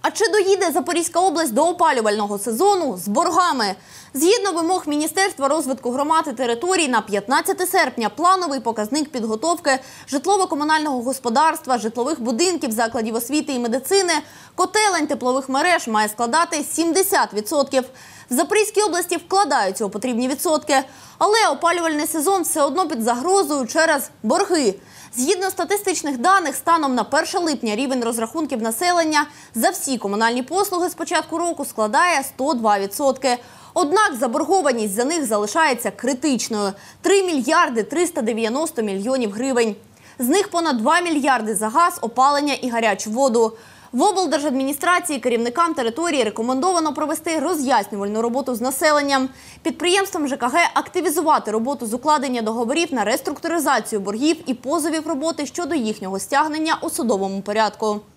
А чи доїде Запорізька область до опалювального сезону з боргами? Згідно вимог Міністерства розвитку громад і територій, на 15 серпня плановий показник підготовки житлово-комунального господарства, житлових будинків, закладів освіти і медицини, котелень, теплових мереж має складати 70%. В Запорізькій області вкладаються у потрібні відсотки, але опалювальний сезон все одно під загрозою через борги. Згідно статистичних даних, станом на 1 липня рівень розрахунків населення за всі комунальні послуги з початку року складає 102%. Однак заборгованість за них залишається критичною – 3 мільярди 390 мільйонів гривень. З них понад 2 мільярди за газ, опалення і гарячу воду. В облдержадміністрації керівникам території рекомендовано провести роз'яснювальну роботу з населенням. Підприємствам ЖКГ активізувати роботу з укладення договорів на реструктуризацію боргів і позовів роботи щодо їхнього стягнення у судовому порядку.